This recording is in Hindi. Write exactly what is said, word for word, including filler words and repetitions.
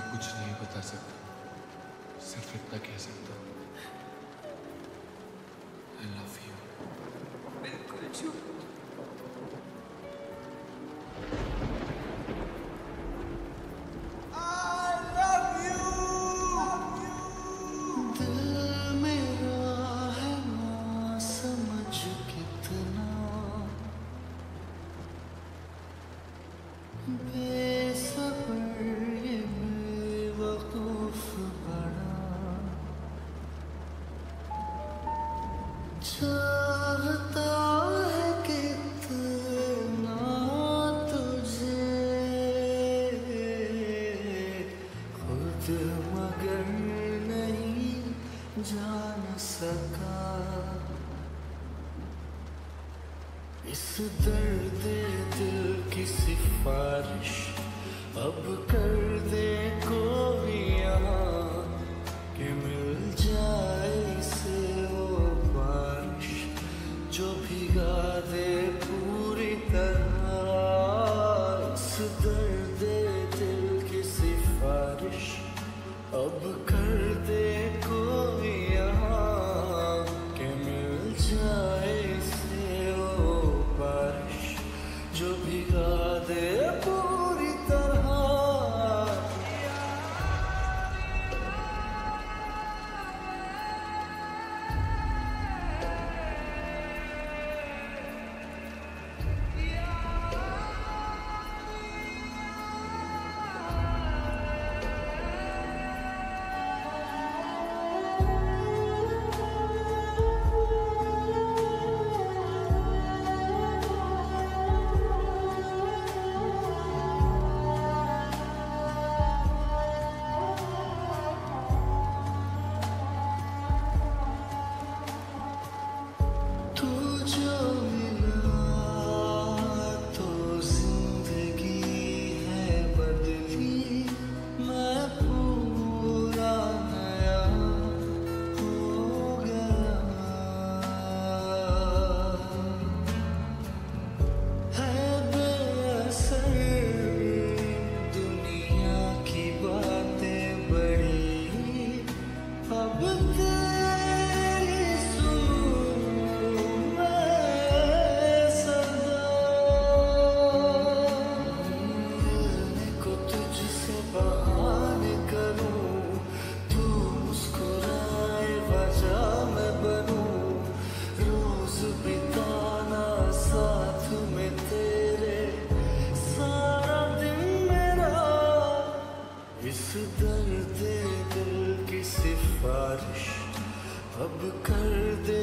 कुछ नहीं बता सकता, सिर्फ इतना कह सकता हूँ, आई लव यू। बिल्कुल झूठ। चाहता है कितना तुझे खुद मगर नहीं जान सका। इस दर्द दिल की सिफारिश अब कर दे कोई यहाँ कि मिल जाए इसे वो बारिश जो भिगा दे पूरी तरह। इस दर्द दिल की सिफारिश अब कर दे कोई यहाँ कि मिल जाए इसे वो बारिश जो भिगा दे पूरी तरह। इस दर्द दिल की सिफारिश अब कर दे